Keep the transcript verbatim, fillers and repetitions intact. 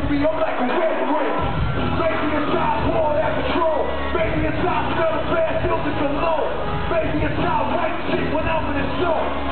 me, I'm like a red ring. Maybe it's time for that control. Maybe it's time to smell the bad feelings alone. Maybe it's time right shit when I'm in the zone.